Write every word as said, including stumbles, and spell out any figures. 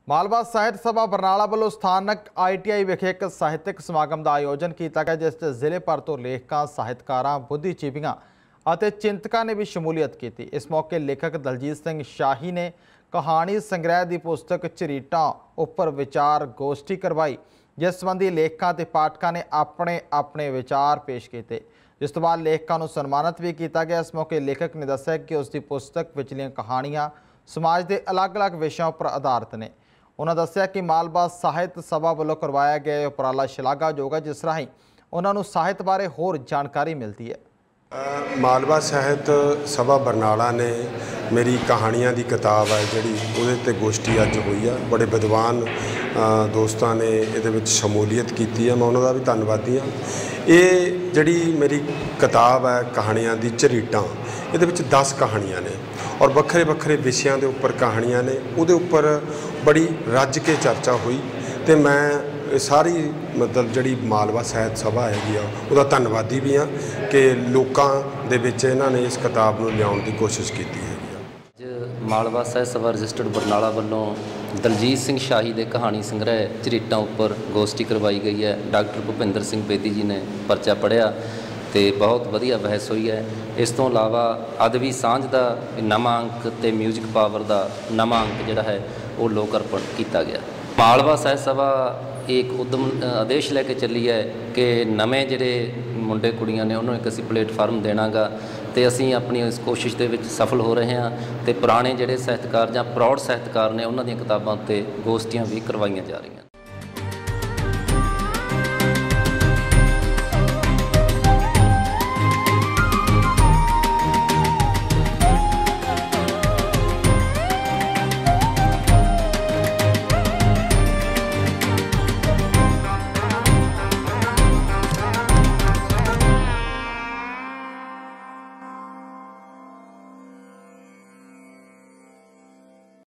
मालवा साहित्य सभा बरनाला वालों स्थानक आई टी आई विखे एक ਸਾਹਿਤਕ ਸਮਾਗਮ ਦਾ ਆਯੋਜਨ ਕੀਤਾ ਗਿਆ, जिस च ਜ਼ਿਲ੍ਹੇ ਭਰ ਤੋਂ ਲੇਖਕਾਂ, ਸਾਹਿਤਕਾਰਾਂ, ਬੁੱਧੀਜੀਵੀਆਂ ਅਤੇ ਚਿੰਤਕਾਂ ਨੇ भी ਸ਼ਮੂਲੀਅਤ ਕੀਤੀ। इस मौके लेखक दलजीत सिंह शाही ने कहानी संग्रह की पुस्तक झरीटां उपर विचार गोष्ठी करवाई, जिस संबंधी लेखਕਾਂ ਤੇ पाठਕਾਂ ने अपने अपने विचार पेश किए। जिस तो बाद लेखਕਾਂ ਨੂੰ सन्मानित भी किया गया। इस मौके लेखक ने दस्सिया कि उसकी पुस्तक विचलियां कहानियां समाज के अलग अलग विषयों पर आधारित ने। उन्होंने दस्सिया कि मालवा साहित्य सभा वालों करवाया गया उपराला शलाघायोग है, जिस राही उन्होंने साहित्य बारे होर जानकारी मिलती है। मालवा साहित्य सभा बरनाला ने मेरी कहानियां की किताब है जी वो गोष्ठी अज हुई है। बड़े विद्वान दोस्तों ने ये शमूलीयत की है, मैं उन्होंने भी धन्यवादी हाँ। ये जी मेरी किताब है कहानियां की झरीटां, ये दस कहानियां ने और वक्रे वक्रे विषयों के उपर कहानियां ने, वो उपर बड़ी रज के चर्चा हुई। तो मैं सारी मतलब जी मालवा साहित्य सभा हैगी उसका धन्यवादी भी हाँ कि लोगों के विच इन्हां ने इस किताब को लियाउण की कोशिश की है। मालवा साहित्य सभा रजिस्टर्ड बरनाला वालों दलजीत सिंह शाही के कहानी संग्रह झरीटां उपर गोष्ठी करवाई गई है। डॉक्टर भुपिंदर सिंह बेदी जी ने परचा पढ़िया तो बहुत वधिया बहस हुई है। इस तो इलावा अदबी सांझ का नवा अंक तो म्यूजिक पावर का नवा अंक जोड़ा है वो लोक अर्पण किया गया। मालवा साहित्य सभा एक उद्यम आदेश लैके चली है कि नवे जोड़े मुंडे कुड़ियां ने उन्होंने एक असी प्लेटफार्म देना गा, तो असी अपनी इस कोशिश के विच सफल हो रहे हैं। तो पुराने जोड़े साहित्यकार या प्रौढ़ साहित्यकार ने उन्होंने किताबों ते गोष्ठियां भी करवाई जा रही हैं।